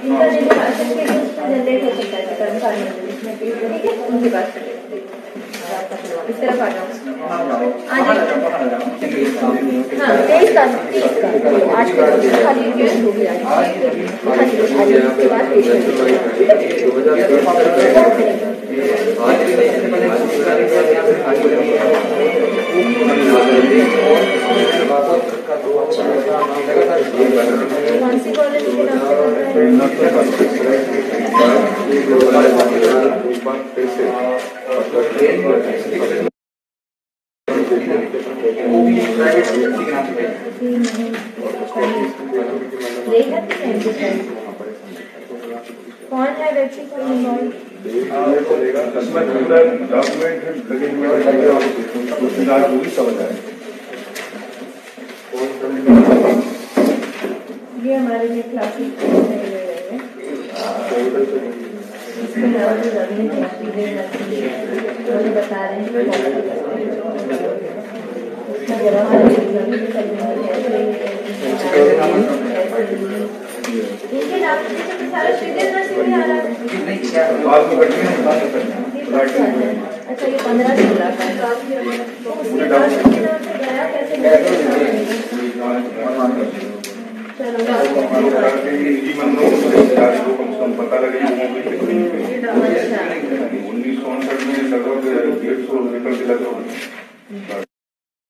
इनका नहीं भाषण के लिए उसमें जनरेट हो सकता है कर्मचारी मंडल इसमें, ठीक है, उनके पास इस तरफ आ जाओ। हाँ 23 का आज के खाली पेश हो गया आज के बाद पेश कौन सी कॉलेज के नाम कौन है व्यक्ति को ये हमारे लिए क्लासिक बता रहे हैं अच्छा ये 15-16 का पता लगे 1959 में लगभग 150 मीटर के लगभग